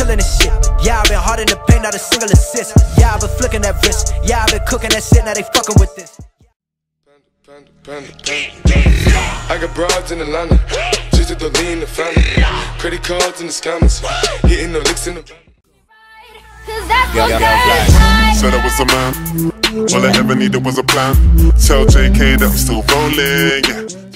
killing this shit. Yeah, I've been hard in the paint, not a single assist. Yeah, I've been flicking that wrist. Yeah, I've been cooking that shit, now they fucking with this. I got broads in Atlanta, just to lean the family. Credit cards in the scammers, hitting the licks in the. Said I was a man, all I ever needed was a plan. Tell JK that I'm still rolling, yeah.